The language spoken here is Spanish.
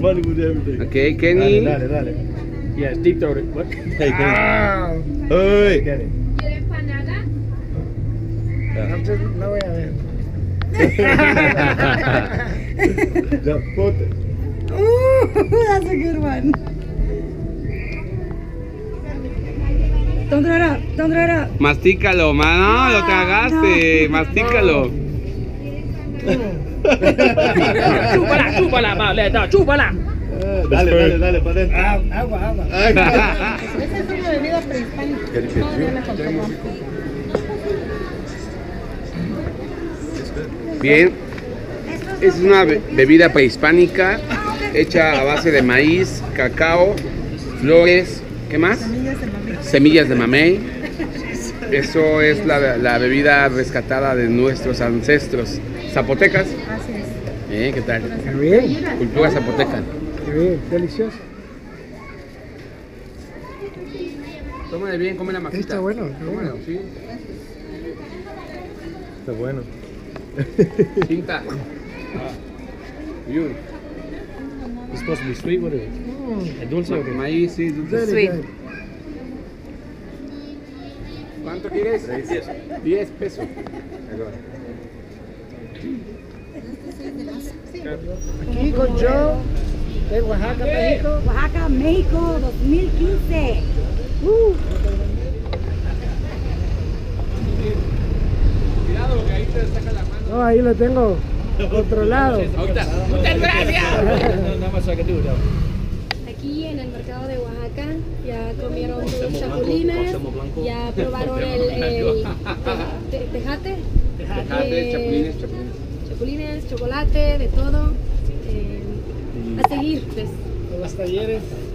Bollywood and everything. Okay, Kenny. Dale, dale. Yes, deep throat it. What? Hey, Kenny. Hey, Kenny. ¿Quiere empanada? No voy a ver. Ya, ponte. That's a good one. Don't throw it up. Don't throw it up. Mastícalo, mano, lo cagaste. Mastícalo. Chúpala, chúpala, Pableta, chúpala. Dale, dale, dale, para adentro. Agua. Esa es una bebida prehispánica. Todavía la consumo. Bien. Es una bebida prehispánica hecha a base de maíz, cacao, flores, ¿qué más? Semillas de mamey. Eso es la bebida rescatada de nuestros ancestros zapotecas. Así es. ¿Qué tal? Qué bien, Cultura zapoteca. qué bien, delicioso. Tómale bien, come la maquita. Está bueno, está bueno. Tómalo, sí. Está bueno. Cinta. Bien. It's supposed to be sweet, what is it? ¿Es dulce o qué? Maíz, sí, dulce. Very Sweet. good. ¿Cuánto quieres? 10 pesos. Aquí con Joe de Oaxaca, México. Oaxaca, México, 2015. Cuidado, que ahí te saca la mano. No, ahí lo tengo controlado. Muchas gracias. Not much I can do though. Aquí en el mercado de Oaxaca ya comieron los chapulines, ya probaron el tejate, Tejate, chapulines. chapulines, chocolate, de todo. A seguir, pues. Con los talleres.